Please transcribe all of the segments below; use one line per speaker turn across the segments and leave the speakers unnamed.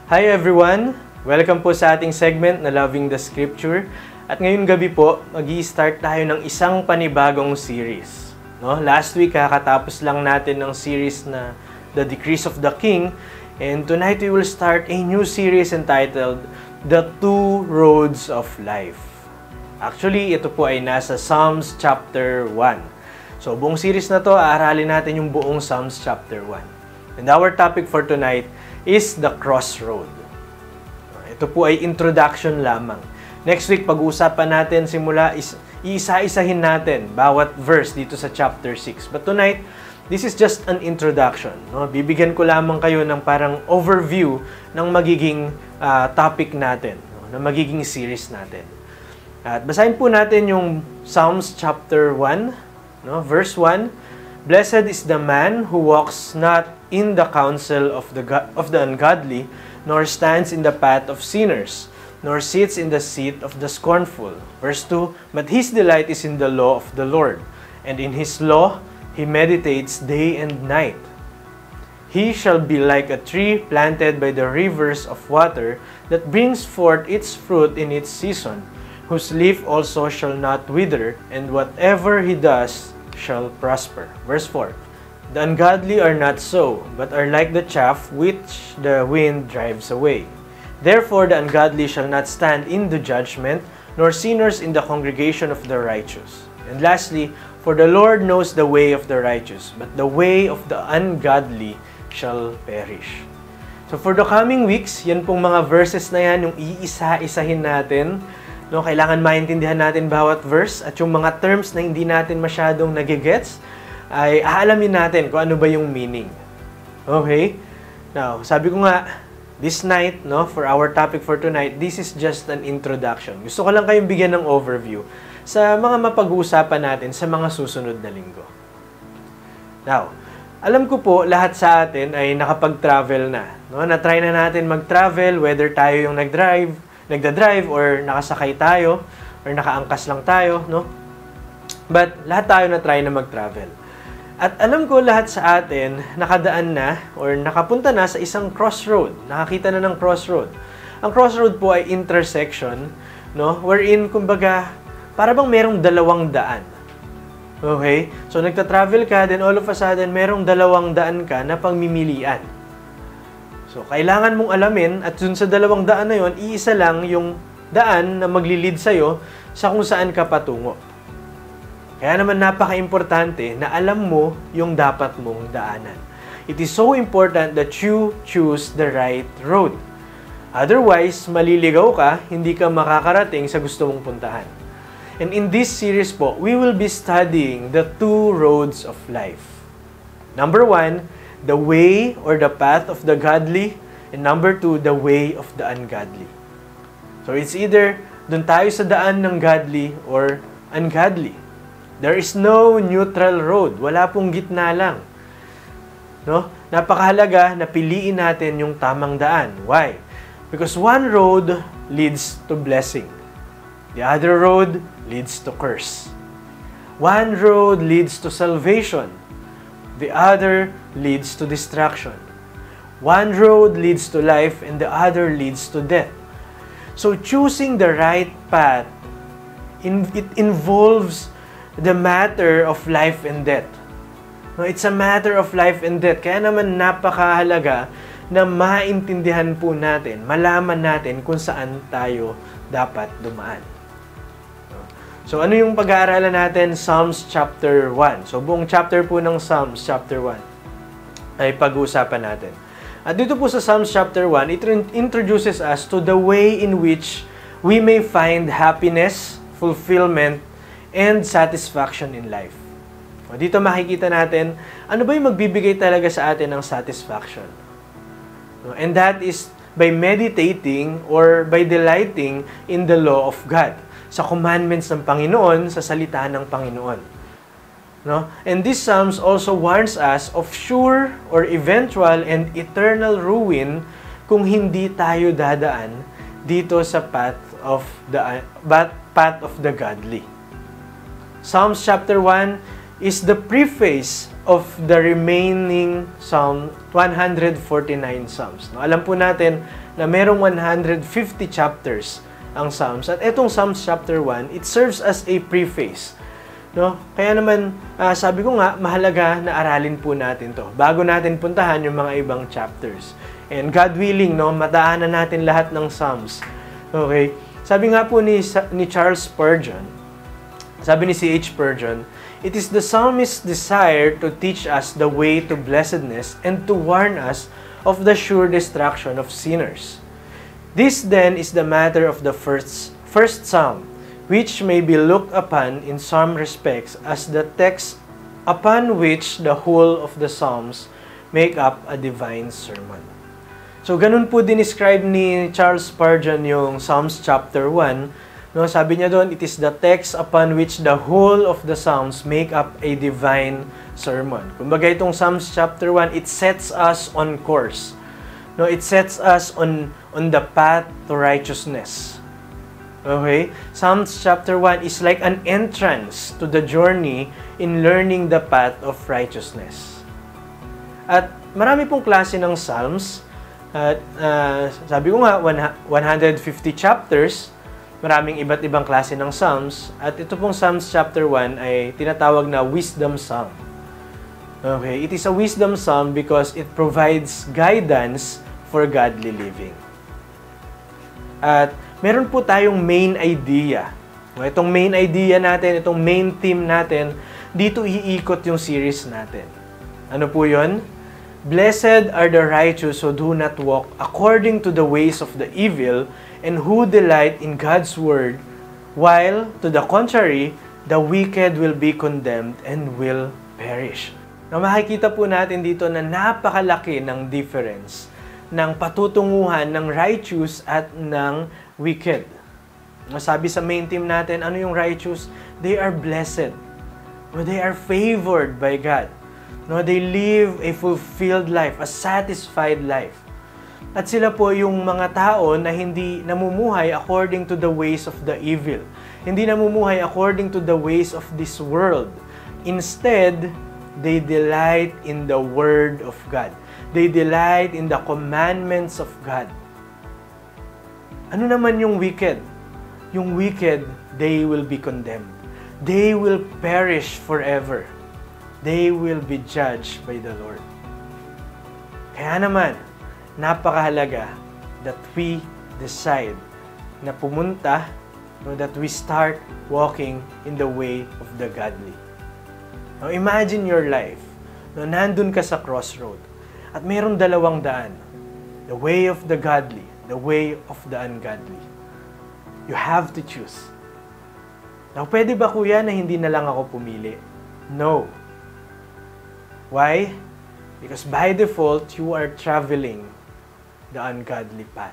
Hi everyone! Welcome po sa ating segment na Loving the Scripture. At ngayong gabi po, mag-i-start tayo ng isang panibagong series. No? Last week, kakatapos lang natin ng series na The Decrees of the King. And tonight, we will start a new series entitled The Two Roads of Life. Actually, ito po ay nasa Psalms chapter 1. So, buong series na to, aaralin natin yung buong Psalms chapter 1. And our topic for tonight is the Crossroad. Ito po ay introduction lamang. Next week, pag-uusapan natin simula, iisa-isahin natin bawat verse dito sa chapter 6. But tonight, this is just an introduction. No? Bibigyan ko lamang kayo ng parang overview ng magiging topic natin, no? Na magiging series natin. At basahin po natin yung Psalms chapter 1, no? Verse 1. Blessed is the man who walks not in the counsel of the ungodly, nor stands in the path of sinners, nor sits in the seat of the scornful. Verse 2, but his delight is in the law of the Lord, and in his law he meditates day and night. He shall be like a tree planted by the rivers of water, that brings forth its fruit in its season, whose leaf also shall not wither, and whatever he does shall prosper. Verse 4, the ungodly are not so, but are like the chaff which the wind drives away. Therefore the ungodly shall not stand in the judgment, nor sinners in the congregation of the righteous. And lastly, for the Lord knows the way of the righteous, but the way of the ungodly shall perish. So for the coming weeks, yan pong mga verses na yan, yung iisa-isahin natin. No, kailangan maintindihan natin bawat verse, at yung mga terms na hindi natin masyadong nagigets, ay aalamin natin kung ano ba yung meaning. Okay? Now, sabi ko nga, this night, no, for our topic for tonight, this is just an introduction. Gusto ko lang kayong bigyan ng overview sa mga mapag-uusapan natin sa mga susunod na linggo. Now, alam ko po, lahat sa atin ay nakapag-travel na. No? Na-try na natin mag-travel, whether tayo yung nagda-drive or nakasakay tayo or nakaangkas lang tayo, no? But lahat tayo na-try na mag-travel. At alam ko lahat sa atin nakadaan na or nakapunta na sa isang crossroad. Nakakita na ng crossroad. Ang crossroad po ay intersection, no? Wherein, kumbaga, para bang merong dalawang daan. Okay? So, nagta-travel ka, then all of a sudden, merong dalawang daan ka na pagmimilian. So, kailangan mong alamin, at dun sa dalawang daan na yon, iisa lang yung daan na maglilid sa'yo sa kung saan ka patungo. Kaya naman napaka-importante na alam mo yung dapat mong daanan. It is so important that you choose the right road. Otherwise, maliligaw ka, hindi ka makakarating sa gusto mong puntahan. And in this series po, we will be studying the two roads of life. Number 1, the way or the path of the godly, and number 2, the way of the ungodly. So it's either dun tayo sa daan ng godly or ungodly. There is no neutral road. Wala pong gitna lang. No? Napakahalaga na piliin natin yung tamang daan. Why? Because one road leads to blessing. The other road leads to curse. One road leads to salvation. The other leads to destruction. One road leads to life and the other leads to death. So choosing the right path, it involves the matter of life and death. No, it's a matter of life and death. Kaya naman napakahalaga na maintindihan po natin, malaman natin kung saan tayo dapat dumaan. So ano yung pag-aaralan natin? Psalms chapter 1. So buong chapter po ng Psalms chapter 1 ay pag-uusapan natin. At dito po sa Psalms chapter 1, it introduces us to the way in which we may find happiness, fulfillment, and satisfaction in life. Dito makikita natin, ano ba yung magbibigay talaga sa atin ng satisfaction? And that is by meditating or by delighting in the law of God. Sa commandments ng Panginoon, sa salita ng Panginoon. No? And this Psalms also warns us of sure or eventual and eternal ruin kung hindi tayo dadaan dito sa path of the godly. Psalms chapter 1 is the preface of the remaining Psalm 149 Psalms. No, alam po natin na merong 150 chapters ang Psalms. At itong Psalms chapter 1, it serves as a preface. No? Kaya naman, sabi ko nga, mahalaga na aralin po natin to bago natin puntahan yung mga ibang chapters. And God willing, no, madaanan natin lahat ng Psalms. Okay? Sabi nga po ni Charles Spurgeon, sabi ni C.H. Spurgeon, it is the psalmist's desire to teach us the way to blessedness and to warn us of the sure destruction of sinners. This then is the matter of the first psalm, which may be looked upon in some respects as the text upon which the whole of the psalms make up a divine sermon. So ganun po dinescribe ni Charles Spurgeon yung Psalms chapter 1. No, sabi niya doon, it is the text upon which the whole of the Psalms make up a divine sermon. Kumbaga itong Psalms chapter 1, it sets us on course. No, it sets us on the path to righteousness. Okay? Psalms chapter 1 is like an entrance to the journey in learning the path of righteousness. At marami pong klase ng Psalms. At sabi ko nga, 150 chapters. Maraming iba't ibang klase ng Psalms. At ito pong Psalms chapter 1 ay tinatawag na Wisdom Psalm. Okay, it is a wisdom psalm because it provides guidance for godly living. At meron po tayong main idea. Itong main idea natin, itong main theme natin, dito iikot yung series natin. Ano po yun? Blessed are the righteous who do not walk according to the ways of the evil, and who delight in God's word, while, to the contrary, the wicked will be condemned and will perish. Na makikita po natin dito na napakalaki ng difference ng patutunguhan ng righteous at ng wicked. Sabi sa main theme natin, ano yung righteous? They are blessed. Or they are favored by God. No, they live a fulfilled life, a satisfied life. At sila po yung mga tao na hindi namumuhay according to the ways of the evil. Hindi namumuhay according to the ways of this world. Instead, they delight in the Word of God. They delight in the commandments of God. Ano naman yung wicked? Yung wicked, they will be condemned. They will perish forever. They will be judged by the Lord. Kaya naman, napakahalaga that we decide na pumunta, that we start walking in the way of the godly. Now, imagine your life. Nandun ka sa crossroad at mayroong dalawang daan. The way of the godly, the way of the ungodly. You have to choose. Now, pwede ba kuya na hindi na lang ako pumili? No. Why? Because by default, you are traveling the ungodly path.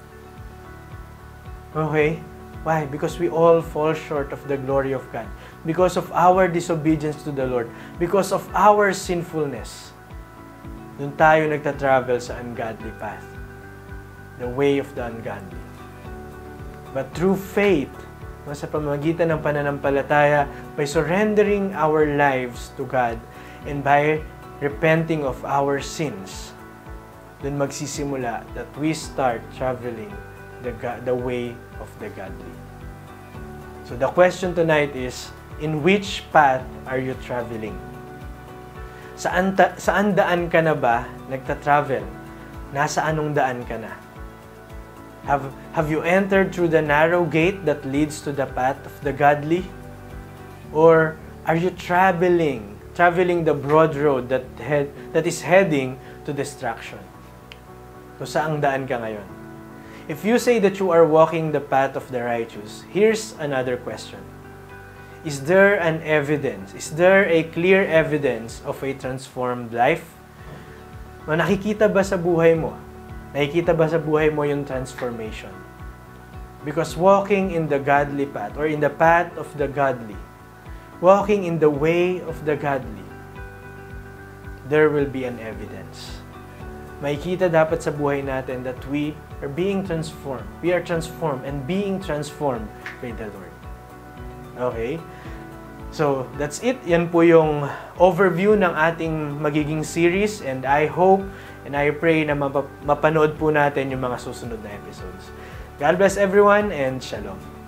Okay? Why? Because we all fall short of the glory of God. Because of our disobedience to the Lord. Because of our sinfulness. Doon tayo nagta-travel sa ungodly path. The way of the ungodly. But through faith, sa pamamagitan ng pananampalataya, by surrendering our lives to God, and by repenting of our sins, dun magsisimula that we start traveling the way of the godly. So the question tonight is, in which path are you traveling? Saan daan ka na ba nagta-travel? Nasa anong daan ka na? Have you entered through the narrow gate that leads to the path of the godly? Or are you traveling the broad road that is heading to destruction? So saang daan ka ngayon? If you say that you are walking the path of the righteous, here's another question. Is there an evidence? Is there a clear evidence of a transformed life? Nakikita ba sa buhay mo? Nakikita ba sa buhay mo yung transformation? Because walking in the godly path, or in the path of the godly, walking in the way of the godly, there will be an evidence. Makikita dapat sa buhay natin that we are being transformed. We are transformed and being transformed by the Lord. Okay? So, that's it. Yan po yung overview ng ating magiging series, and I hope and I pray na mapanood po natin yung mga susunod na episodes. God bless everyone and shalom.